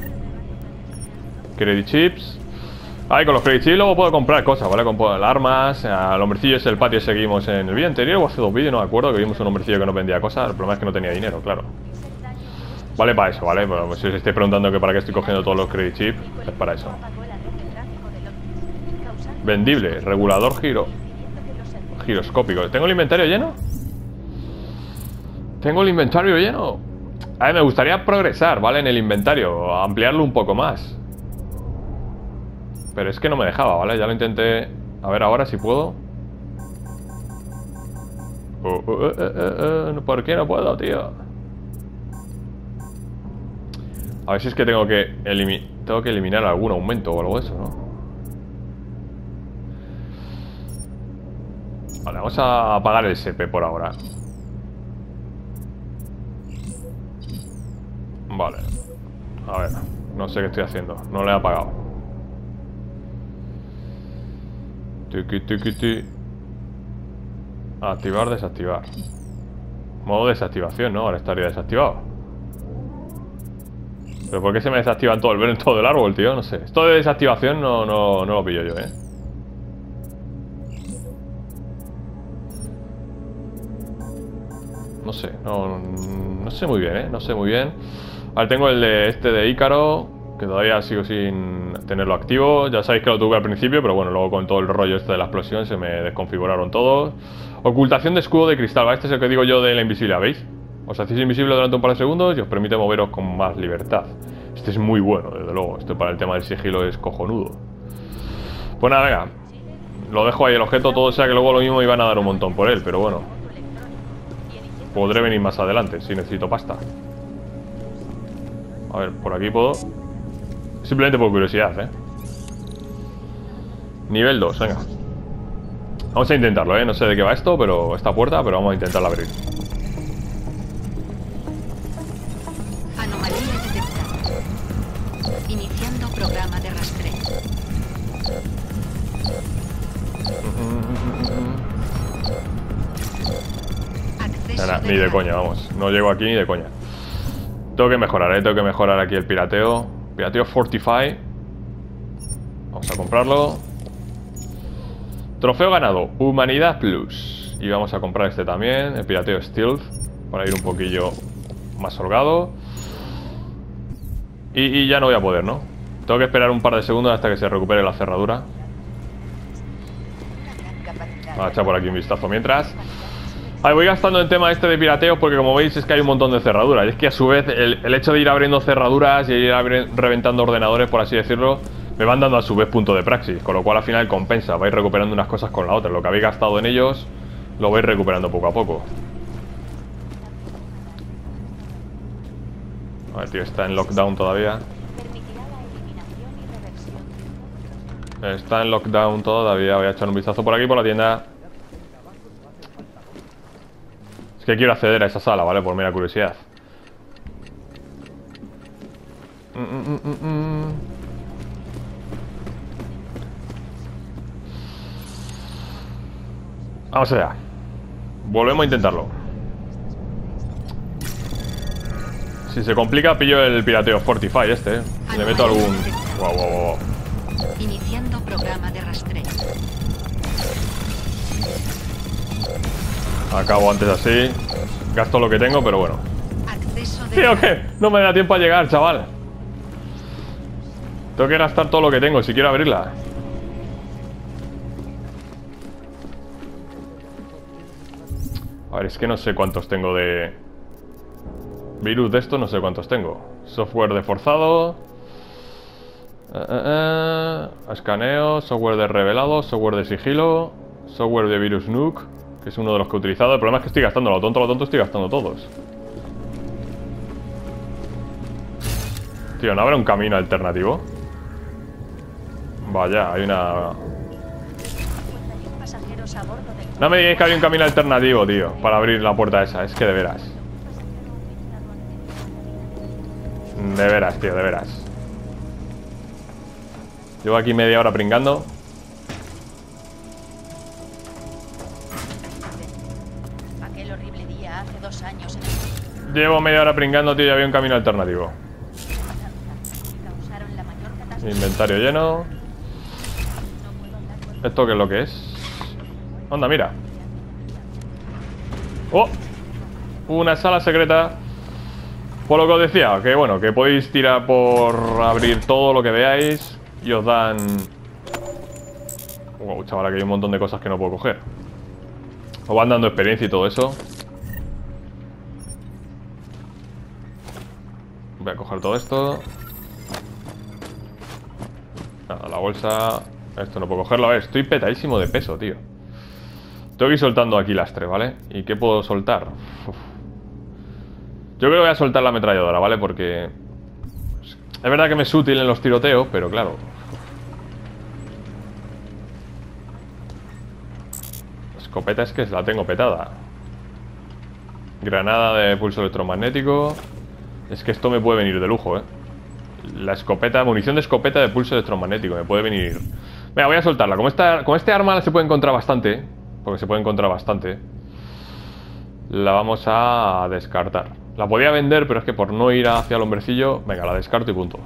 Credit chips. Ahí con los credit chips luego puedo comprar cosas, ¿vale? Compro armas, al hombrecillo ese, el patio seguimos en el vídeo anterior o hace 2 vídeos, no me acuerdo, que vimos un hombrecillo que no vendía cosas. El problema es que no tenía dinero, claro. Vale para eso, ¿vale? Pero si os estoy preguntando que para qué estoy cogiendo todos los credit chips, es para eso. Vendible, regulador giroscópico. ¿Tengo el inventario lleno? ¿Tengo el inventario lleno? A ver, me gustaría progresar, ¿vale? En el inventario, ampliarlo un poco más. Pero es que no me dejaba, ¿vale? Ya lo intenté. A ver ahora si puedo. ¿Por qué no puedo, tío? A ver si es que tengo que eliminar algún aumento o algo de eso, ¿no? Vale, vamos a apagar el SP por ahora. Vale. A ver, no sé qué estoy haciendo. No lo he apagado. Activar, desactivar. Modo desactivación, ¿no? Ahora estaría desactivado. ¿Pero por qué se me desactivan todo el árbol, tío? No sé. Esto de desactivación no lo pillo yo, No sé, no sé muy bien, No sé muy bien. Ahora tengo el de este de Ícaro, que todavía sigo sin tenerlo activo. Ya sabéis que lo tuve al principio, pero bueno, luego con todo el rollo este de la explosión se me desconfiguraron todos. Ocultación de escudo de cristal, ¿vale? Este es el que digo yo de la invisibilidad, ¿veis? Os hacéis invisible durante un par de segundos y os permite moveros con más libertad. Este es muy bueno, desde luego. Este para el tema del sigilo es cojonudo. Pues nada, venga. Lo dejo ahí el objeto, todo sea que luego lo mismo iban a dar un montón por él, pero bueno. Podré venir más adelante si necesito pasta. A ver, por aquí puedo. Simplemente por curiosidad, Nivel 2, venga. Vamos a intentarlo, No sé de qué va esto, pero esta puerta, pero vamos a intentarla abrir. Anomalía detectada. Iniciando programa de rastreo. Nada, ni de coña, vamos. No llego aquí ni de coña. Tengo que mejorar, Tengo que mejorar aquí el pirateo. Pirateo Fortify. Vamos a comprarlo. Trofeo ganado, Humanidad Plus. Y vamos a comprar este también, el pirateo Stealth, para ir un poquillo más holgado. Y ya no voy a poder, ¿no? Tengo que esperar un par de segundos hasta que se recupere la cerradura. Vamos a echar por aquí un vistazo mientras. Ahí voy gastando en tema este de pirateo porque como veis es que hay un montón de cerraduras. Y es que a su vez el hecho de ir abriendo cerraduras y ir reventando ordenadores, por así decirlo, me van dando a su vez punto de praxis. Con lo cual al final compensa, vais recuperando unas cosas con la otra. Lo que habéis gastado en ellos lo vais recuperando poco a poco. A ver, tío, está en lockdown todavía. Está en lockdown todavía. Voy a echar un vistazo por aquí, por la tienda. Es que quiero acceder a esa sala, ¿vale? Por mera curiosidad. Vamos allá. Volvemos a intentarlo. Si se complica, pillo el pirateo Fortify este, Le meto algún... Wow. Iniciando programa de rastreo. Acabo antes así. Gasto lo que tengo, pero bueno. Tío, que no me da tiempo a llegar, chaval. Tengo que gastar todo lo que tengo si quiero abrirla. A ver, es que no sé cuántos tengo de... Virus de esto, no sé cuántos tengo. Software de forzado. Escaneo, software de revelado, software de sigilo, software de virus nuke, que es uno de los que he utilizado. El problema es que estoy gastando lo tonto, estoy gastando todos. Tío, ¿no habrá un camino alternativo? Vaya, hay una... No me digáis que hay un camino alternativo, tío, para abrir la puerta esa. Es que de veras. De veras, tío, de veras. Llevo aquí media hora pringando. Aquel horrible día hace 2 años en Llevo media hora pringando, tío, y había un camino alternativo. Inventario lleno. ¿Esto qué es lo que es? Onda, mira. ¡Oh! Una sala secreta. Por lo que os decía, que bueno, que podéis tirar por abrir todo lo que veáis y os dan... Wow, chaval, aquí hay un montón de cosas que no puedo coger. Os van dando experiencia y todo eso. Voy a coger todo esto. Nada, la bolsa. Esto no puedo cogerlo. A ver, estoy petadísimo de peso, tío. Tengo que ir soltando aquí lastre, ¿vale? ¿Y qué puedo soltar? Uf. Yo creo que voy a soltar la ametralladora, ¿vale? Porque... es verdad que me es útil en los tiroteos, pero claro... Escopeta es que la tengo petada. Granada de pulso electromagnético. Es que esto me puede venir de lujo, La escopeta, munición de escopeta de pulso electromagnético. Me puede venir... Venga, voy a soltarla. Con este arma se puede encontrar bastante. Porque se puede encontrar bastante. La vamos a descartar. La podía vender, pero es que por no ir hacia el hombrecillo... Venga, la descarto y punto.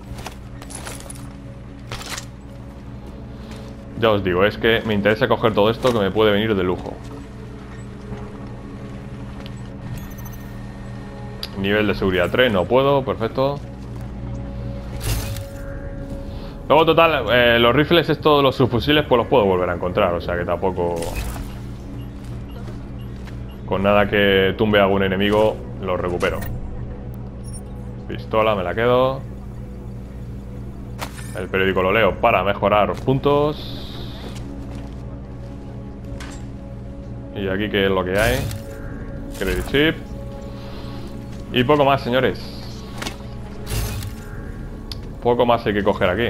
Ya os digo, es que me interesa coger todo esto que me puede venir de lujo. Nivel de seguridad 3, no puedo, perfecto. Luego, total, los rifles estos, los subfusiles, pues los puedo volver a encontrar. O sea que tampoco... Con nada que tumbe a algún enemigo, los recupero. Pistola, me la quedo. El periódico lo leo para mejorar puntos. Y aquí, ¿qué es lo que hay? Credit chip. Y poco más, señores. Poco más hay que coger aquí.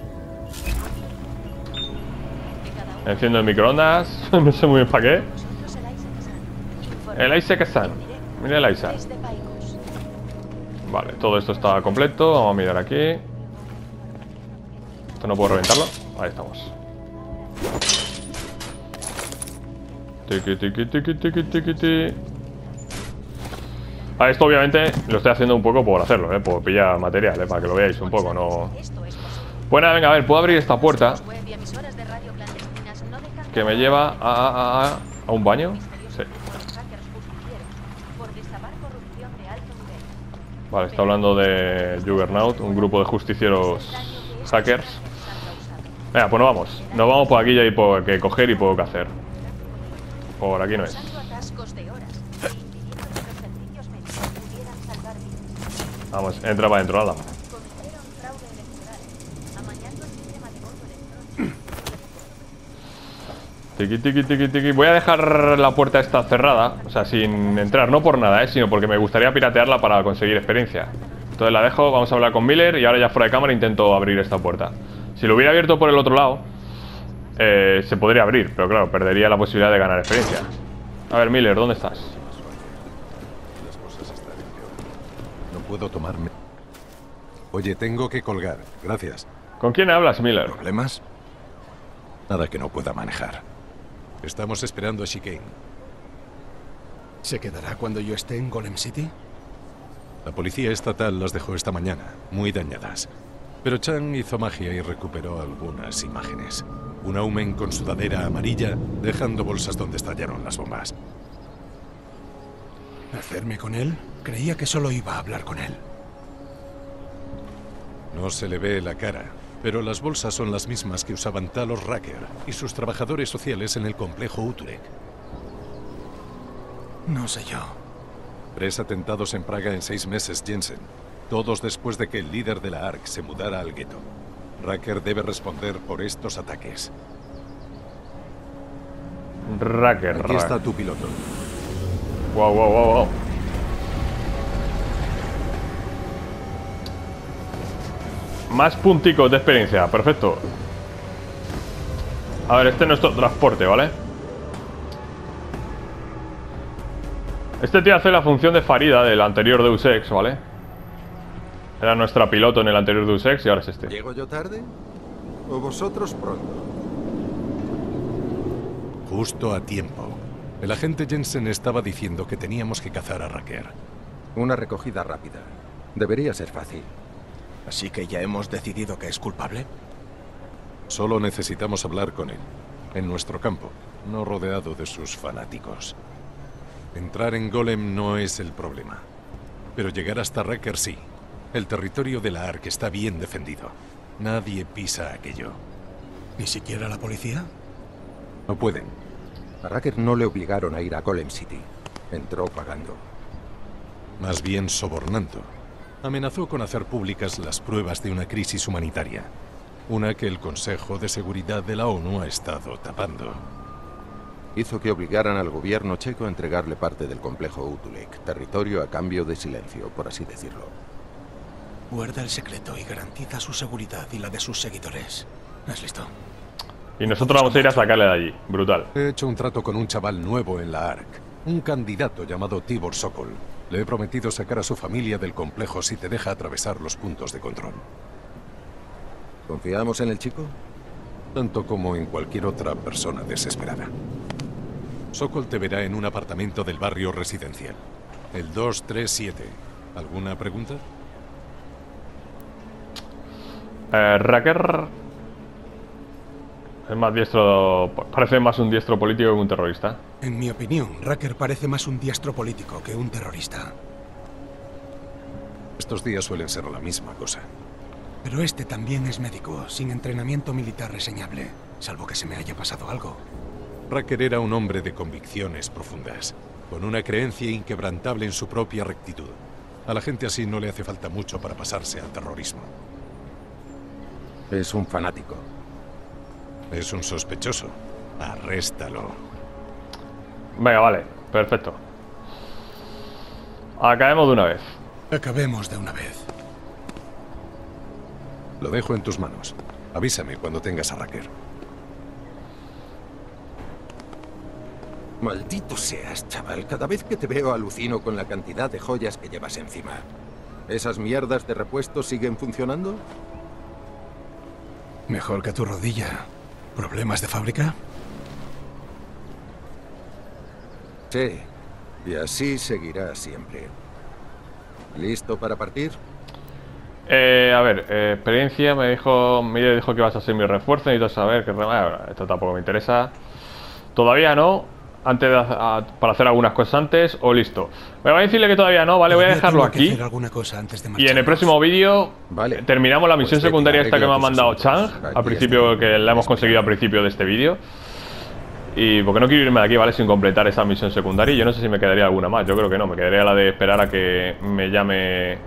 Enciendo el microondas. No sé muy bien para qué. El Isaac-san. Mira el Isaac. Vale, todo esto está completo. Vamos a mirar aquí. Esto no puedo reventarlo. Ahí estamos. Tiki, tiki, tiki, tiki, tiki, tiki. A esto obviamente lo estoy haciendo un poco por hacerlo, por pillar material, para que lo veáis un poco, no... Pues nada, venga, a ver, puedo abrir esta puerta que me lleva a un baño. Sí. Vale, está hablando de Juggernaut, un grupo de justicieros hackers. Venga, pues nos vamos por aquí, ya hay por qué coger y poco que hacer. Por aquí no es. Vamos, entra para adentro, nada. Tiki, tiki, tiki, tiki. Voy a dejar la puerta esta cerrada. O sea, sin entrar, no por nada, sino porque me gustaría piratearla para conseguir experiencia. Entonces la dejo, vamos a hablar con Miller. Y ahora ya fuera de cámara intento abrir esta puerta. Si lo hubiera abierto por el otro lado, se podría abrir, pero claro, perdería la posibilidad de ganar experiencia. A ver, Miller, ¿dónde estás? Las cosas están en peor. No puedo tomarme... Oye, tengo que colgar. Gracias. ¿Con quién hablas, Miller? ¿Problemas? Nada que no pueda manejar. Estamos esperando a Chicane. ¿Se quedará cuando yo esté en Golem City? La policía estatal las dejó esta mañana, muy dañadas. Pero Chan hizo magia y recuperó algunas imágenes. Un Aumen con sudadera amarilla, dejando bolsas donde estallaron las bombas. ¿Hacerme con él? Creía que solo iba a hablar con él. No se le ve la cara, pero las bolsas son las mismas que usaban Talos Racker y sus trabajadores sociales en el complejo Utrecht. No sé yo. 3 atentados en Praga en 6 meses, Jensen. Todos después de que el líder de la ARC se mudara al gueto. Racker debe responder por estos ataques. Racker. Aquí está tu piloto. Wow. Más punticos de experiencia, perfecto. A ver, este es nuestro transporte, ¿vale? Este tío hace la función de Farida del anterior Deus Ex, ¿vale? Era nuestra piloto en el anterior Deus Ex y ahora es este. ¿Llego yo tarde? ¿O vosotros pronto? Justo a tiempo. El agente Jensen estaba diciendo que teníamos que cazar a Racker. Una recogida rápida. Debería ser fácil. ¿Así que ya hemos decidido que es culpable? Solo necesitamos hablar con él. En nuestro campo, no rodeado de sus fanáticos. Entrar en Golem no es el problema. Pero llegar hasta Racker sí. El territorio de la ARC está bien defendido. Nadie pisa aquello. ¿Ni siquiera la policía? No pueden. A Racker no le obligaron a ir a Golem City. Entró pagando. Más bien sobornando. Amenazó con hacer públicas las pruebas de una crisis humanitaria. Una que el Consejo de Seguridad de la ONU ha estado tapando. Hizo que obligaran al gobierno checo a entregarle parte del complejo Utulek, territorio a cambio de silencio, por así decirlo. Guarda el secreto y garantiza su seguridad y la de sus seguidores. ¿Es listo? Y nosotros vamos a ir a sacarle de allí. Brutal. He hecho un trato con un chaval nuevo en la ARC. Un candidato llamado Tibor Sokol. Le he prometido sacar a su familia del complejo si te deja atravesar los puntos de control. ¿Confiamos en el chico? Tanto como en cualquier otra persona desesperada. Sokol te verá en un apartamento del barrio residencial. El 237. ¿Alguna pregunta? Racker es más diestro. Parece más un diestro político que un terrorista. En mi opinión, Racker parece más un diestro político que un terrorista. Estos días suelen ser la misma cosa. Pero este también es médico, sin entrenamiento militar reseñable, salvo que se me haya pasado algo. Racker era un hombre de convicciones profundas, con una creencia inquebrantable en su propia rectitud. A la gente así no le hace falta mucho para pasarse al terrorismo. Es un fanático. Es un sospechoso. Arréstalo. Venga, vale, perfecto. Acabemos de una vez. Acabemos de una vez. Lo dejo en tus manos. Avísame cuando tengas a Racker. Maldito seas, chaval. Cada vez que te veo alucino con la cantidad de joyas que llevas encima. ¿Esas mierdas de repuesto siguen funcionando? Mejor que tu rodilla. ¿Problemas de fábrica? Sí. Y así seguirá siempre. ¿Listo para partir? A ver, experiencia, me dijo que ibas a ser mi refuerzo, necesito saber que esto tampoco me interesa. Todavía no, antes para hacer algunas cosas antes, o listo. Me va a decirle que todavía no, vale, voy a dejarlo aquí. Y en el próximo vídeo terminamos la misión secundaria esta que me ha mandado Chang, al principio, que la hemos conseguido al principio de este vídeo. Y porque no quiero irme de aquí, ¿vale? Sin completar esa misión secundaria. Y yo no sé si me quedaría alguna más, yo creo que no, me quedaría la de esperar a que me llame...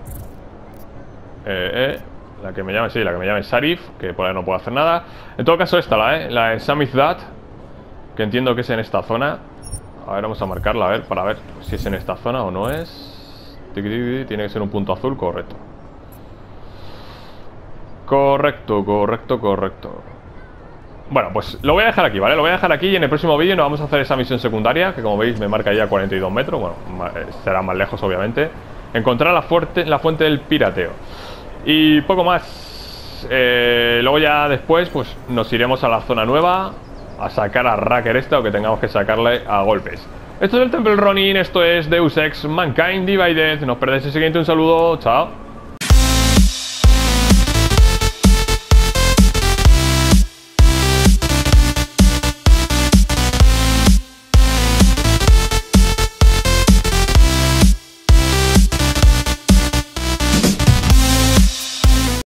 la que me llame Sharif, que por ahí no puedo hacer nada. En todo caso esta, la de Samizdat, que entiendo que es en esta zona. A ver, vamos a marcarla, a ver, para ver si es en esta zona o no es. Tiene que ser un punto azul, correcto. Correcto. Bueno, pues lo voy a dejar aquí, ¿vale? Lo voy a dejar aquí y en el próximo vídeo nos vamos a hacer esa misión secundaria, que como veis me marca ya 42 metros. Bueno, será más lejos, obviamente. Encontrar la fuente del pirateo. Y poco más. Luego ya después pues nos iremos a la zona nueva a sacar a Racker o que tengamos que sacarle a golpes. Esto es el Temple Ronin, esto es Deus Ex Mankind Divided. No os perdáis el siguiente, un saludo, chao.